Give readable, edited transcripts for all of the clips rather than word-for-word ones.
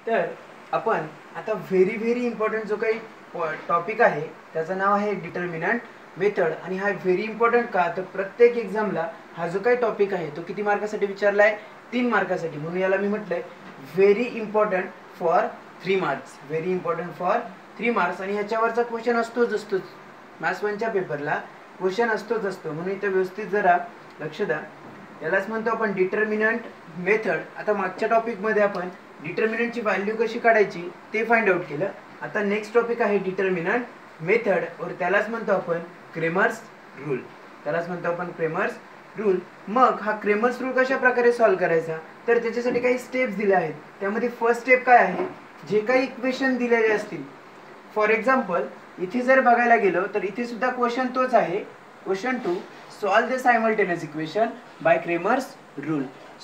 तर आपण आता व्हेरी इम्पॉर्टंट जो काही टॉपिक आहे त्याचं नाव आहे डिटर्मिनंट मेथड. आणि हा व्हेरी इम्पॉर्टंट का तर प्रत्येक एक्झामला हा जो काही टॉपिक आहे तो किती मार्कासाठी विचारला आहे, 3 मार्कासाठी. म्हणून याला मी म्हटलंय very important for 3 marks. Very important for 3 marks. आणि ह्याच्यावरचा क्वेश्चन असतोच. मॅथ्स 1च्या पेपरला क्वेश्चन असतोच. म्हणून इथं व्यवस्थित जरा लक्ष द्या. यालाच म्हणतो आपण डिटर्मिनंट मेथड. आता मागच्या टॉपिकमध्ये आपण डिटर्मिनंटची व्हॅल्यू कशी काढायची ते फाइंड आउट केलं. आता नेक्स्ट टॉपिक आहे डिटर्मिनंट मेथड, और त्यालाच म्हणतो आपण क्रेमर्स रूल. मग हा क्रेमर्स रूल कशा प्रकारे सॉल्व्ह करायचा, तर त्याच्यासाठी काही स्टेप्स दिल्या आहेत. त्यामध्ये फर्स्ट स्टेप काय आहे, जे काही इक्वेशन दिलेले असतील, फॉर एक्झाम्पल इथे जर बघायला गेलो तर इथे सुद्धा क्वेश्चन तोच आहे. Question 2, solve the simultaneous equation by Cramer's rule.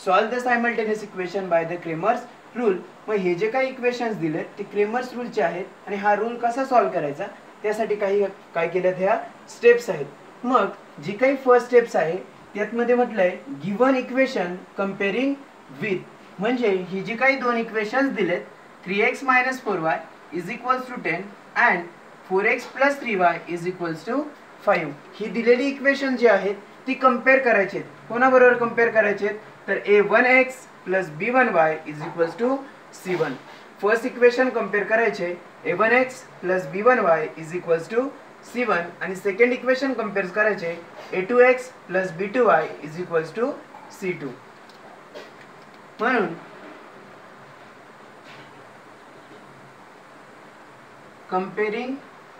मग हे जे काही इक्वेशन्स दिलेत ते क्रेमर्स रूलचे आहेत आणि हा रूल कसा सॉल्व्ह करायचा त्यासाठी काय केल्यात ह्या स्टेप्स आहेत. मग जी काही फर्स्ट स्टेप्स आहे त्यातमध्ये म्हटलंय गिव्हन इक्वेशन कंपेअरिंग विथ. म्हणजे ही जी काही दोन इक्वेशन्स दिलेत 3x - 4y = 10 and 4x + 3y = 5. ही दिलेली इक्वेशन जी आहेत ती कंपेअर करायची आहेत. कोणाबरोबर कंपेअर करायची आहेत, तर a1x + b1y = c1. First equation compare करायचे a1x + b1y = c1 आणि सेकंड इक्वेशन कंपेअर करायचे a2x + b2y = c2. म्हणून कंपेअरिंग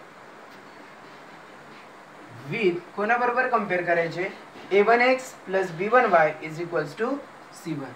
विथ कोणाबरोबर कंपेअर करायचे, a1x + b1y = c1.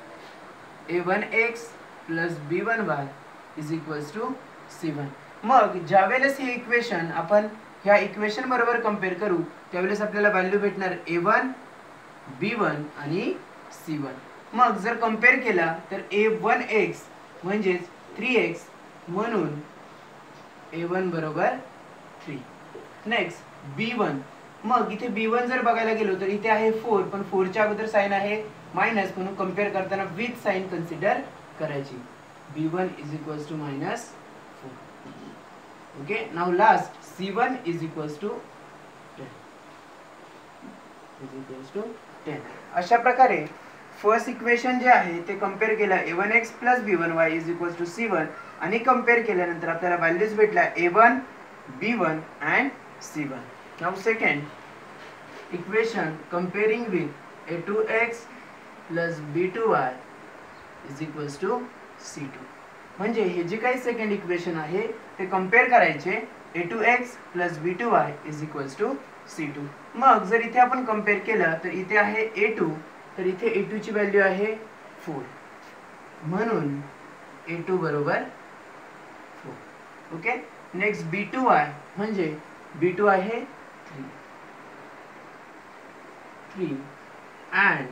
a1x + b1y = c1. मग ज्यावेळेस हे इक्वेशन आपण ह्या इक्वेशन बरोबर कंपेअर करू त्यावेळेस आपल्याला व्हॅल्यू भेटणार a1, b1 आणि c1. मग जर कंपेअर केला तर a1x म्हणजे 3x, म्हणून a1 = 3. Next b1. मग इथे b1 जर बघायला गेलो तर इथे आहे 4, पण 4च्या अगोदर साइन आहे मायनस, म्हणून कंपेअर करताना विथ साइन कन्सिडर करायची. b1 = -4. Okay. Now last c1 = 10. अशा प्रकारे फर्स्ट इक्वेशन जे आहे ते कंपेअर केलं a1x + b1y = c1 आणि कंपेअर केल्यानंतर आपल्याला व्हॅल्यूज भेटल्या a1, b1 and c1. Now second equation comparing with a2x + b2y = c2. म्हणजे हे जे काही सेकंड इक्वेशन आहे ते कंपेअर करायचे a2x + b2y = c2. मग जर इथे आपण कंपेअर केलं तर इथे आहे a2, तर इथे a2 ची व्हॅल्यू आहे 4, म्हणून a2 = 4. ओके. नेक्स्ट b2y म्हणजे b2 आहे 3 and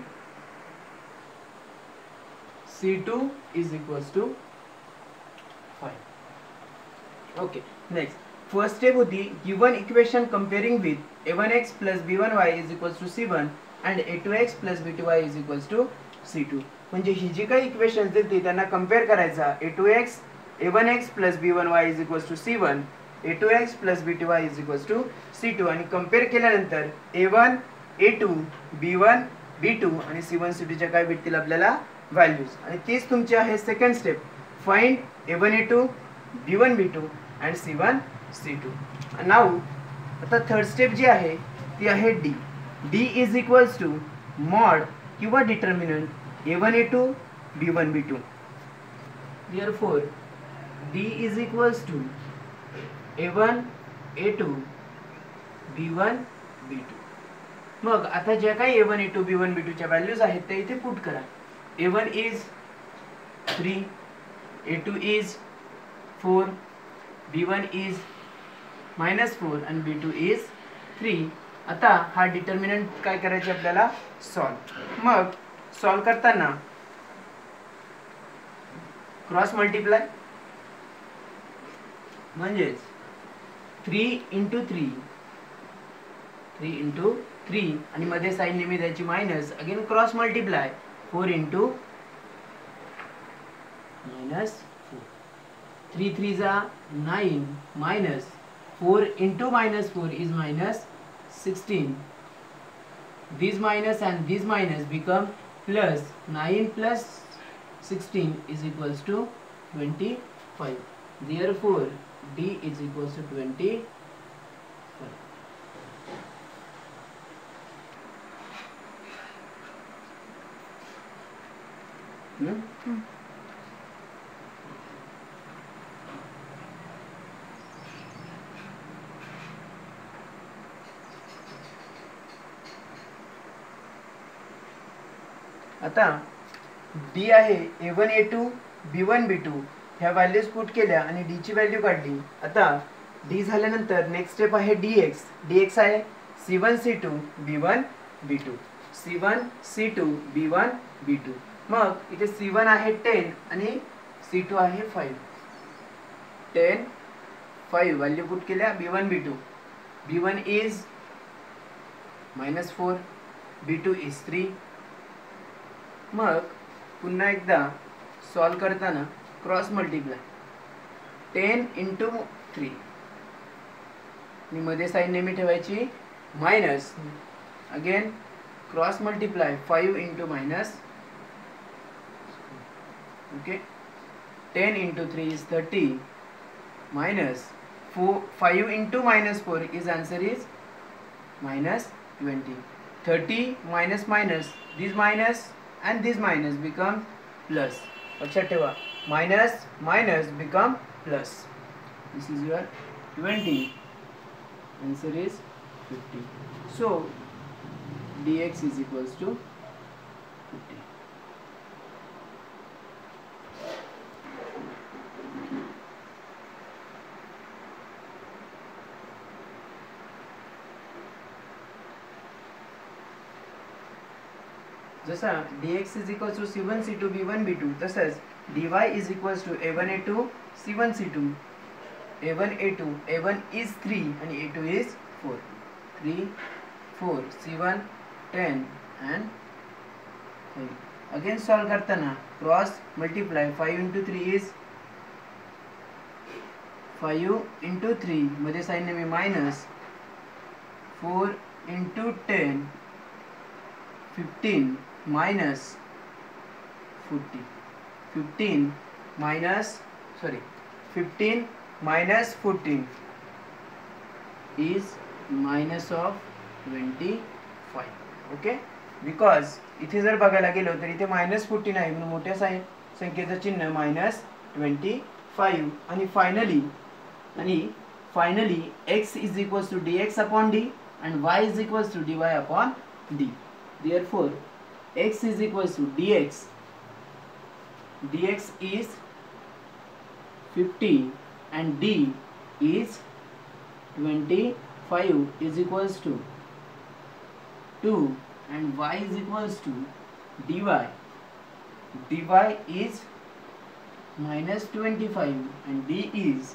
c2 = 5. Okay. Next first step होती given equation comparing with a1x + b1y = c1 and a2x + b2y = c2. म्हणजे ही जी काही इक्वेशन्स दिली त्यांना कंपेअर करायचा a1x + b1y = c1, a2x + b2y = c2 आणि कंपेअर केल्यानंतर a1, a2, b1, b2 आणि c1, c2 च्या काय भेटतील आपल्याला व्हॅल्यूज. आणि तीच तुमची आहे second step, find a1, a2, b1, b2 and c1, c2. Now आता थर्ड स्टेप जी आहे ती आहे d. d = मॉड किंवा determinant a1, a2, b1, b2. Therefore d = a1, a2, b1, b2. मग आता ज्या काही a1, a2, b1, b2 च्या व्हॅल्यूज आहेत ते इथे पुट करा. a1 is 3, a2 is 4, b1 is -4 आणि b2 is 3. आता हा डिटर्मिनंट काय करायचे आपल्याला, सॉल्व. मग सॉल्व करताना क्रॉस मल्टिप्लाय म्हणजेच 3 × 3 आणि मध्ये साइन नेहमी द्यायची minus, again cross multiply 4 × -4. 4. 3 3s are 9 minus 4 into minus 4 is minus 16. This minus and this minus become plus. 9 plus 16 is equals to 25. Therefore, D is equals to 25. आता D आहे A1 A2 B1 B2 ह्या values put केल्या आणि D ची value काढली. आता D झाल्यानंतर next step आहे dx. dx आहे C1 C2 B1 B2 C1 C2 B1 B2. मग इथे C1 आहे 10 आणि C2 आहे 5. 10 5 व्हॅल्यू पुट केल्या B1 B2. B1 is -4 B2 is 3. मग पुन्हा एकदा सॉल्व करताना क्रॉस मल्टिप्लाय 10 into 3 आणि मध्ये साइन नेहमी ठेवायची minus. Again cross multiply 5 into minus. Okay 10 into 3 is 30 minus 5 into minus 4 is answer is minus 20. 30 minus minus this minus and this minus become plus. लक्षात ठेवा minus minus become plus. This is your 20. Answer is 50. So dx is equals to 50. जसा dx is equals to C1 C2 B1 B2 तसंच dy is equals to A1 A2 C1 C2 A1 A2 A1 is 3 आणि A2 is 4. 3 4 C1 10 and 5. Again solve करताना cross multiply 5 into 3 is 5 into 3 मध्ये sign नेहमी minus. 4 into 10 15 minus 40. 15 minus 14 is minus of 25. Okay because इथे जर बघायला गेलो तर इथे -14 आहे म्हणून मोठ्या संख्येचं चिन्ह -25. आणि finally x is equals to dx upon d and y is equals to dy upon d. Therefore x is equals to dx is 50 and d is 25 is equals to 2 and y is equals to dy is -25 and d is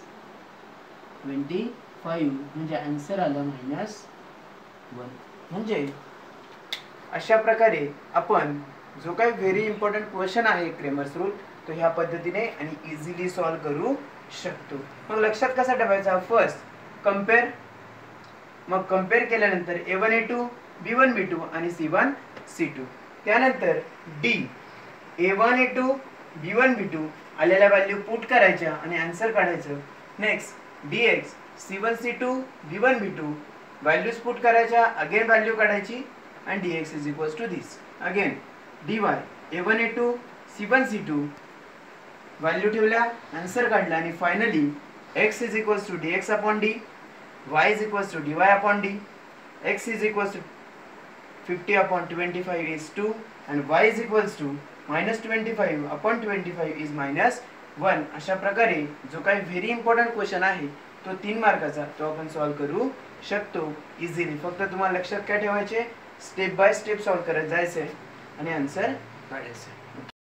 25 म्हणजे answer आला -1. म्हणजे अशा प्रकारे आपण जो काही very important question आहे Cramer's rule तो ह्या पद्धतीने आणि इझिली सॉल्व करू शकतो. मग लक्षात कसा ठेवायचा फर्स्ट कंपेअर. मग कंपेअर केल्यानंतर A1 A2 B1 B2 आणि C1 C2. त्यानंतर D A1 A2 B1 B2 आलेल्या व्हॅल्यू पुट करायच्या आणि आन्सर काढायचं. Next dx C1 C2 B1 B2 values put करायच्या अगेन व्हॅल्यू काढायची and dx is equals to this. Again dy A1 A2 C1 C2 value ठेवल्या answer काढला आणि finally x is equals to dx upon d, y is equals to dy upon d, x is equals to 50 upon 25 is 2 and y is equals to -25 upon 25 is -1. अशा प्रकारे जो काही very important question आहे तो 3 मार्काचा तो आपण solve करू शकतो इझिली. फक्त तुम्हाला लक्षात काय ठेवायचे स्टेप बाय स्टेप सॉल्व करत जायचंय आणि आन्सर काढायचं.